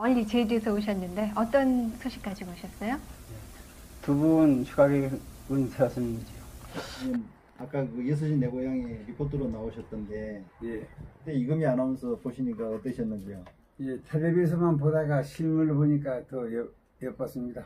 멀리 제주에서 오셨는데 어떤 소식 가지고 오셨어요? 두 분 휴가 계획은 세웠는지요? 아까 그 6시 내 고향에 리포트로 나오셨던데 예. 그때 이금희 아나운서 보시니까 어떠셨는지요? 예, 텔레비에서만 보다가 실물을 보니까 더 예뻤습니다.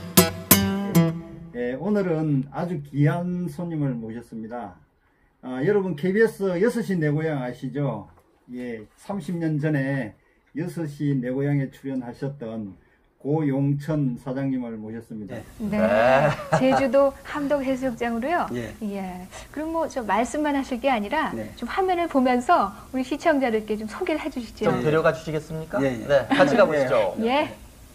예, 오늘은 아주 귀한 손님을 모셨습니다. 여러분 KBS 6시 내 고향 아시죠? 예, 30년 전에 6시 내 고향에 출연하셨던 고용천 사장님을 모셨습니다. 네. 제주도 함덕해수욕장으로요. 예. 예. 그럼 뭐 저 말씀만 하실 게 아니라 네. 좀 화면을 보면서 우리 시청자들께 좀 소개를 해주시죠. 좀 데려가 주시겠습니까? 예, 예. 네, 같이 가보시죠. 예.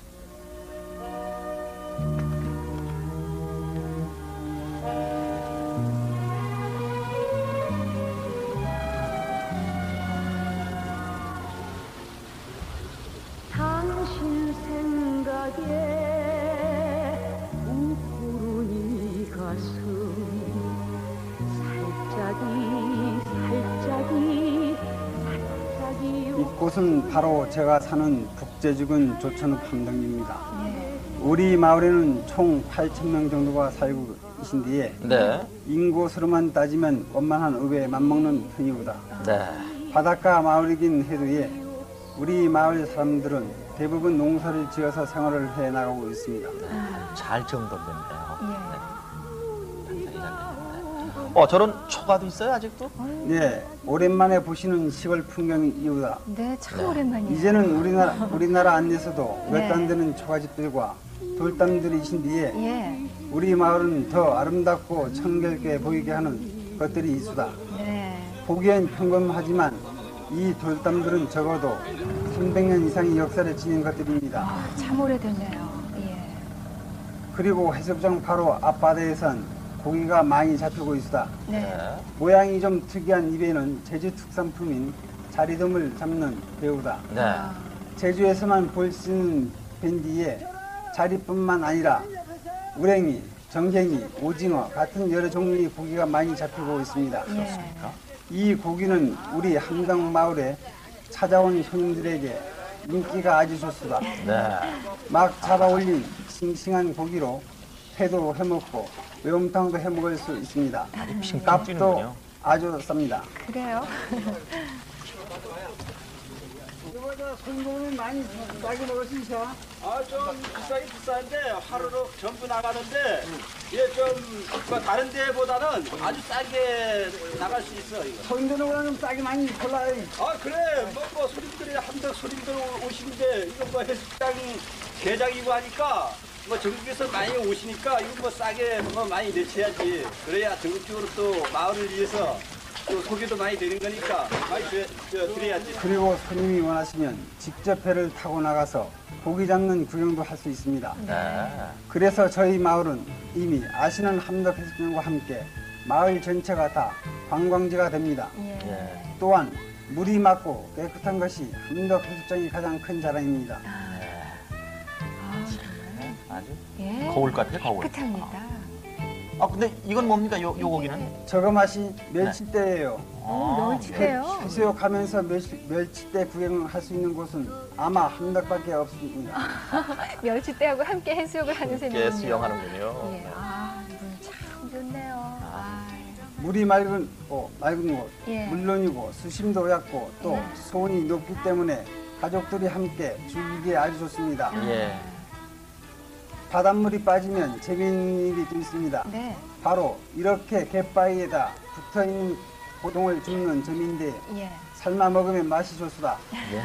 당신 생각에 웃구른 이 가슴 살짝이 이곳은 바로 제가 사는 북제주군 조천읍 함덕리입니다. 예. 우리 마을에는 총 8,000명 정도가 살고 계신데에 네. 인구수로만 따지면 원만한 읍에 맞먹는 편이보다 네. 바닷가 마을이긴 해도 우리 마을 사람들은 대부분 농사를 지어서 생활을 해나가고 있습니다. 잘 정돈됐네요. 예. 굉장히 잘 됐네. 저런 초가도 있어요, 아직도? 네, 오랜만에 보시는 시골 풍경이보다 네, 참 오랜만이에요. 이제는 우리나라 안에서도 네. 외딴되는 초가집들과 돌담들이 있신디에 예. 우리 마을은 더 아름답고 청결게 보이게 하는 것들이 있수다. 네. 보기엔 평범하지만 이 돌담들은 적어도 300년 이상의 역사를 지닌 것들입니다. 아, 참 오래됐네요. 예. 그리고 해수욕장 바로 앞바다에선 고기가 많이 잡히고 있수다. 네. 모양이 좀 특이한 입에는 제주 특산품인 자리돔을 잡는 배우다. 네. 제주에서만 볼 수 있는 밴디에 자리뿐만 아니라 우랭이, 정갱이, 오징어 같은 여러 종류의 고기가 많이 잡히고 있습니다. 예. 이 고기는 우리 함덕 마을에 찾아온 손님들에게 인기가 아주 좋습니다. 네. 막 잡아올린 싱싱한 고기로 회도 해먹고 매운탕도 해먹을 수 있습니다. 핑핑 값도 뛰는군요. 아주 쌉니다. 그래요? 손님이 많이 싸게 먹을 수 있어? 좀 비싸긴 비싼데 하루로 전부 나가는데 뭐 다른 데보다는 아주 싸게 나갈 수 있어 이거. 손님들은 싸게 많이 골라요. 그래 뭐 손님들이 함덕 손님들 오시는데 이거 뭐 해수욕장 개장이고 하니까 뭐 전국에서 많이 오시니까 이거 뭐 싸게 뭐 많이 내셔야지. 그래야 전국적으로 또 마을을 위해서 또 소개도 많이 되는 거니까 많이 드려야지. 그리고 손님이 원하시면 직접 배를 타고 나가서 고기 잡는 구경도 할 수 있습니다. 네. 그래서 저희 마을은 이미 아시는 함덕 해수욕장과 함께 마을 전체가 다 관광지가 됩니다. 예. 예. 또한 물이 맑고 깨끗한 것이 함덕 해수욕장의 가장 큰 자랑입니다. 아, 정말. 아주 예. 거울 같아요, 거울. 깨끗합니다. 근데 이건 뭡니까, 요 고기는? 저거 맛이 멸치대예요. 멸치대요. 해수욕하면서 멸치대 구경할 수 있는 곳은 아마 함덕밖에 없습니다. 멸치대하고 함께 해수욕을 하는 셈이군요. 함께 수영하는군요. 예. 물 참 좋네요. 물이 맑은 곳, 예. 물론이고 수심도 얕고 또 예. 수온이 높기 때문에 가족들이 함께 즐기기에 아주 좋습니다. 예. 바닷물이 빠지면 재미있는 일이 또 있습니다. 네. 바로 이렇게 갯바위에다 붙어있는 고동을 줍는 점인데 예. 삶아 먹으면 맛이 좋수다.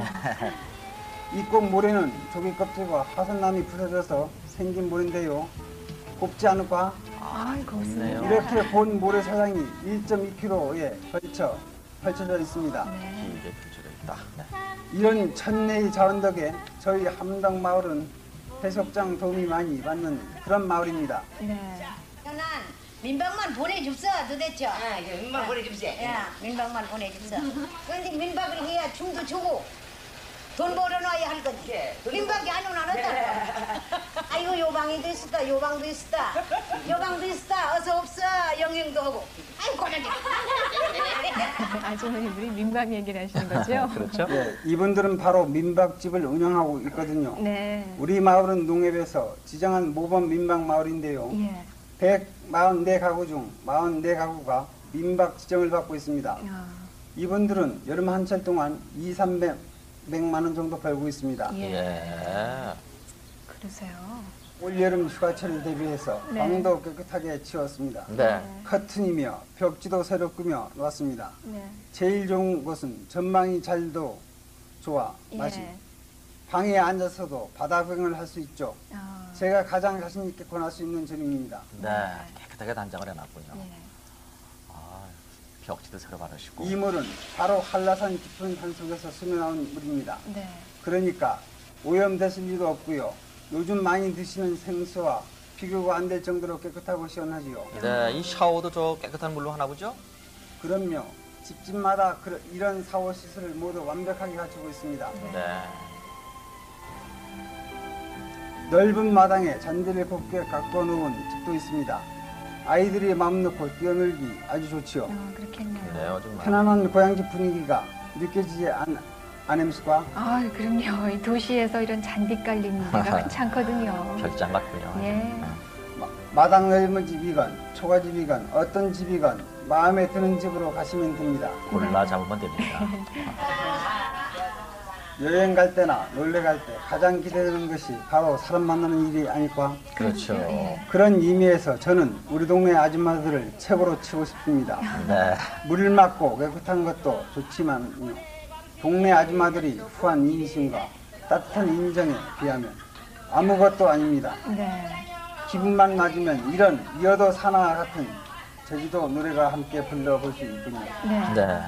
이 꽃 모래는 조개 껍질과 화산남이 부서져서 생긴 모래인데요. 곱지 않을까? 고맙습니다. 이렇게 본 모래사장이 1.2km에 펼쳐져 있습니다. 네. 이게 펼쳐져 있다. 네. 이런 천내의 자원 덕에 저희 함덕 마을은 해수욕장 도움이 많이 받는 그런 마을입니다. 네. 난 민박만 보내줍서 도대체. 민박 보내줍세. 야, 민박만 보내줍서. 그런데 민박을 해야 춤도 추고 돈 벌어놔야 할 거지. 민박이 안 오나 어떡해. 아이고 요방이도 있었다, 요방도 있었다, 요방도 있었다. 어서 없어 영행도 하고. 아이고 고맙게. 아주머니들이 민박 얘기를 하시는 거죠? 그렇죠? 예, 이분들은 바로 민박집을 운영하고 있거든요. 네. 우리 마을은 농협에서 지정한 모범 민박 마을인데요. 예. 144가구 중 44가구가 민박 지정을 받고 있습니다. 이분들은 여름 한철 동안 200~300만 원 정도 벌고 있습니다. 예. 예. 그러세요. 올여름 휴가철을 대비해서 네. 방도 깨끗하게 치웠습니다. 네. 커튼이며 벽지도 새로 꾸며 놨습니다. 네. 제일 좋은 것은 전망이 잘도 좋아 맛이 예. 방에 앉아서도 바다 구경을 할 수 있죠. 아, 제가 가장 자신 있게 권할 수 있는 점입니다. 네. 깨끗하게 단장을 해놨군요. 예. 아, 벽지도 새로 바르시고. 이 물은 바로 한라산 깊은 산속에서 스며나온 물입니다. 네. 그러니까 오염됐을 리도 없고요. 요즘 많이 드시는 생수와 비교가 안 될 정도로 깨끗하고 시원하지요. 네. 이 샤워도 저 깨끗한 물로 하나 보죠? 그럼요. 집집마다 이런 샤워 시설을 모두 완벽하게 갖추고 있습니다. 네. 넓은 마당에 잔디를 곱게 가꿔 놓은 집도 있습니다. 아이들이 마음 놓고 뛰어놀기 아주 좋지요. 그렇겠네요. 네. 정말. 편안한 고향집 분위기가 느껴지지 않습니까? 아, 그럼요. 이 도시에서 이런 잔디 깔린 데가 흔치 않거든요. 별장 같군요. 예. 마당 넓은 집이건 초가집이건 어떤 집이건 마음에 드는 집으로 가시면 됩니다. 골라 잡으면 됩니다. 여행 갈 때나 놀러 갈 때 가장 기대되는 것이 바로 사람 만나는 일이 아닐까? 그렇죠. 그런 의미에서 저는 우리 동네 아줌마들을 최고로 치고 싶습니다. 네. 물 맑고 깨끗한 것도 좋지만요. 동네 아줌마들이 후한 인심과 따뜻한 인정에 비하면 아무것도 아닙니다. 네. 기분만 맞으면 이런 이어도 사나 같은 제주도 노래가 함께 불러볼 수 있군요. 네. 네.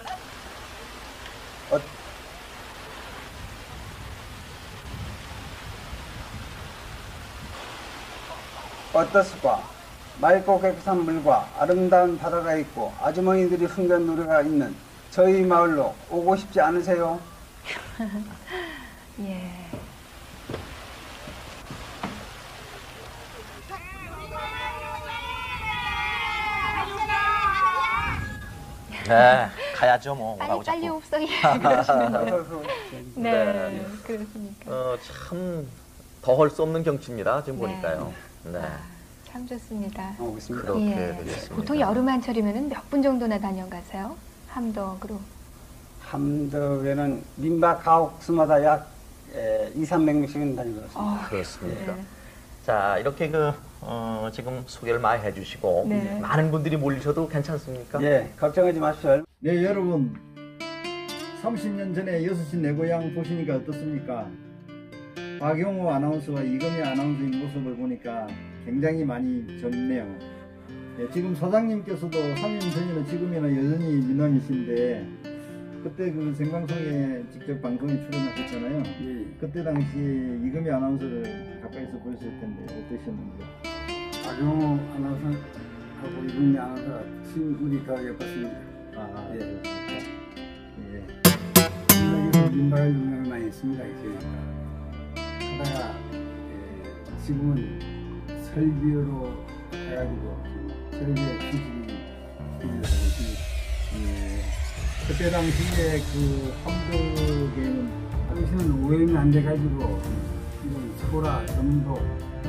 어떻습니까? 맑고 깨끗한 물과 아름다운 바다가 있고 아주머니들이 흥겨운 노래가 있는 저희 마을로 오고 싶지 않으세요? 예. 네. 가야죠, 뭐. 빨리 오라고 빨리 자꾸. 옵성이 그러시는 거예요. 어서 네. 네. 그렇습니까. 참 더할 수 없는 경치입니다. 지금 네. 보니까요. 네. 참 좋습니다. 오고 있습니다. 그렇게 예. 되겠습니다. 보통 여름 한철이면 몇 분 정도나 다녀가세요? 함덕으로. 함덕에는 민박 가옥수마다 약 200~300명씩은 다니고 있습니다. 그렇습니까? 네. 자, 이렇게 지금 소개를 많이 해주시고 네. 많은 분들이 몰리셔도 괜찮습니까? 예, 걱정하지 마십시오. 네, 여러분 30년 전에 6시 내 고향 보시니까 어떻습니까? 박용호 아나운서와 이금희 아나운서의 모습을 보니까 굉장히 많이 젊네요. 네, 지금 사장님께서도 3년 전이나 지금이나 여전히 미남이신데 그때 그 생방송에 직접 방송에 출연하셨잖아요. 예, 그때 당시 이금희 아나운서를 가까이서 보셨을 텐데 어떠셨는지요? 박용호 아나운서하고 이분이 아나운서가 친구이 더 예뻤습니다. 아, 예. 그렇습니까? 예. 민박에서 민박을 유명을 많이 했습니다. 하다가 지금은 설비로 해가지고 설비에 취직이 하고 있습니다. 예. 그때 당시에 그 함덕에는 당시는 오염이 안 돼가지고 이런 소라, 전복,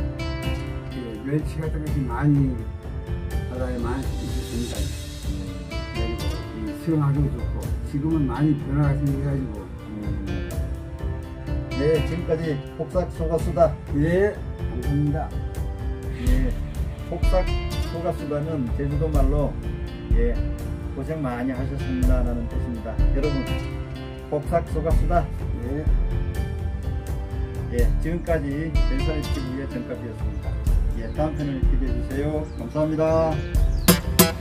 멸치 같은 것이 많이 바다에 많이 있었습니다. 그리고 수영하기도 좋고 지금은 많이 변화가 생겨가지고 네, 지금까지 폭삭 소가수다. 예, 감사합니다. 예, 폭삭 소가수다는 제주도 말로 예, 고생 많이 하셨습니다라는 뜻입니다. 여러분, 폭삭 소가수다. 예. 예, 지금까지 벨사리 TV의 정갑이었습니다. 예, 다음 편을 기대해 주세요. 감사합니다.